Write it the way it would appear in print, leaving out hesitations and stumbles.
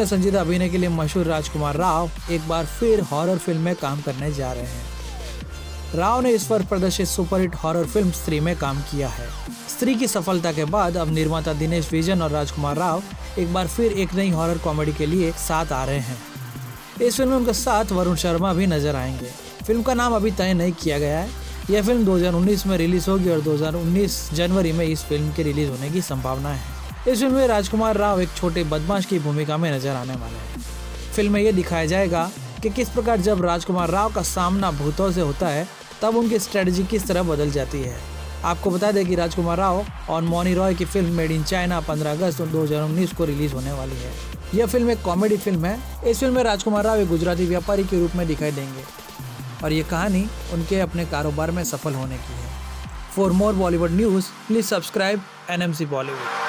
अपने संजीदा अभिनय के लिए मशहूर राजकुमार राव एक बार फिर हॉरर फिल्म में काम करने जा रहे हैं। राव ने इस वर्ष प्रदर्शित सुपरहिट हॉरर फिल्म स्त्री में काम किया है। स्त्री की सफलता के बाद अब निर्माता दिनेश विजन और राजकुमार राव एक बार फिर एक नई हॉरर कॉमेडी के लिए साथ आ रहे हैं। इस फिल्म में उनके साथ वरुण शर्मा भी नजर आएंगे। फिल्म का नाम अभी तय नहीं किया गया है। यह फिल्म 2019 में रिलीज होगी और 2019 जनवरी में इस फिल्म के रिलीज होने की संभावना है। इस फिल्म में राजकुमार राव एक छोटे बदमाश की भूमिका में नजर आने वाले हैं। फिल्म में यह दिखाया जाएगा कि किस प्रकार जब राजकुमार राव का सामना भूतों से होता है तब उनकी स्ट्रेटजी किस तरह बदल जाती है। आपको बता दें कि राजकुमार राव और मौनी रॉय की फिल्म मेड इन चाइना 15 अगस्त 2019 को रिलीज होने वाली है। यह फिल्म एक कॉमेडी फिल्म है। इस फिल्म में राजकुमार राव एक गुजराती व्यापारी के रूप में दिखाई देंगे और ये कहानी उनके अपने कारोबार में सफल होने की है। For more Bollywood news please subscribe NMC Bollywood.